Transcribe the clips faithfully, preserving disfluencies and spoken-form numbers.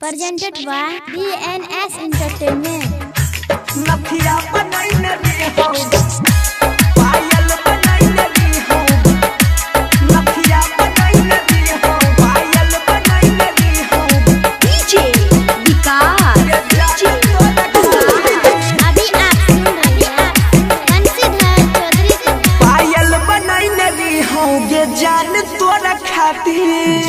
Presented by D N S Entertainment. नथिया बनाइने रे हो पायल बनाइने रे हो नथिया बनाइने रे हो पायल बनाइने रे हो डीजे विकास अभी आप सुन रहे हैं कंसीधर चौधरी से पायल बनाइने रे हो ये जान तोरा खातिर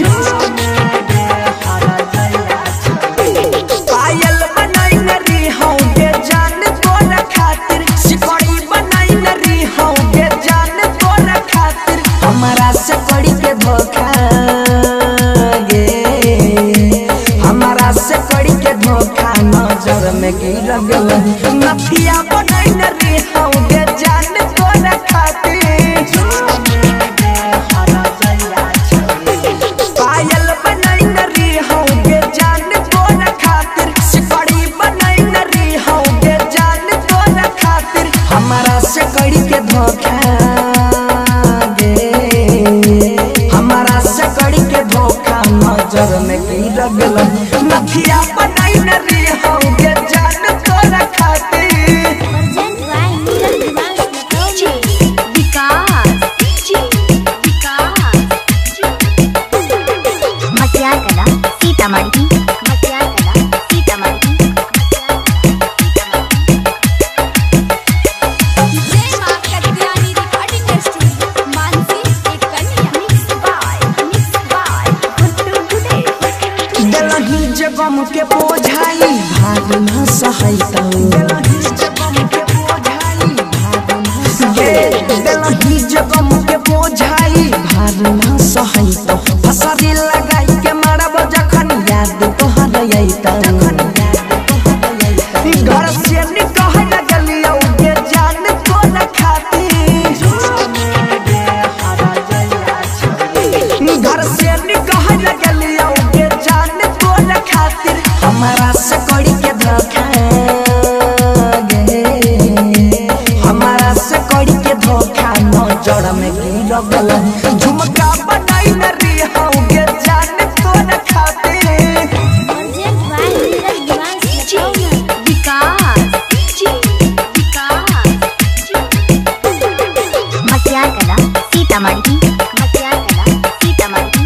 पायल बनाइने रे हो ये जान तोरा खातिर सिकड़ी बनाइने रे हो ये जान तोरा खातिर हमारा से कड़ी के धोखा गे हमारा से कड़ी के धोखा नजर में गिर गल नथिया बनाइने रे हो ये जान तोरा खातिर पायल बनाइने रे हो ये जान तोरा खातिर सिकड़ी बनाइने रे हो ये जान तोरा खातिर हमारा से कड़ी के धोखा गे हमारा से कड़ी के धोखा नजर में गिर गल नथिया बनाइने रे हो ये जान तोरा खातिर Presented by नीरज निवास डीजे विकास डीजे विकास मटियार कला सीतामढ़ी मटियार कला सीतामढ़ी जय मां कल्याणी रिकॉर्डिंग स्टूडियो मानसी एक कन्या mix by mix by Guddu गुडे दलही जगम के बोझाई भाग न सहैता दलही जगम के बोझाई भाग न सहैता दलही जगम के बोझाई भाग न सहैता फसरी लगाई के मारब जखन याद तोहर अइता घर से निकह लगलियौ के जान तोरा खातिर घर से निकह लगलियौ के जान तोरा खातिर हमारा से कड़ी के धोखा गे हमारा से कड़ी के धोखा नजर में गिर गल झुमका बनाइने रे हो के जान तोरा खातिर Presented by नीरज निवास डीजे विकास डीजे विकास मटियार कला सीतामढ़ी मटियार कला Sitamarhi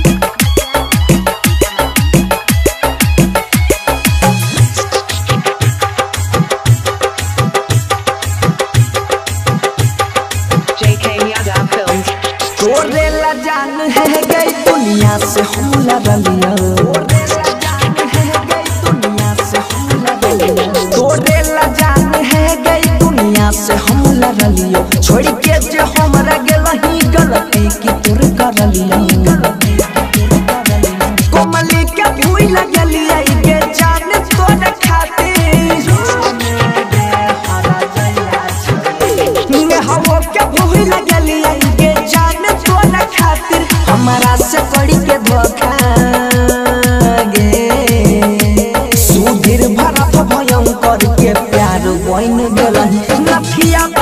J K Yadav Films. तोरे ला जान है गई दुनिया से हम लड़लिया तोरे ला जान है गई दुनिया से हम लड़लिया छोड़ के जे हमरा गेलही गलती की तोर करलिया कोमली के भूल लगलिया के जान तोरा खातिर हवो के भूल लगलिया के जान तोरा खातिर हमारा से कड़ी के धोखा गे सुधीर भरत भयंकर के प्यार बन गेल नथिया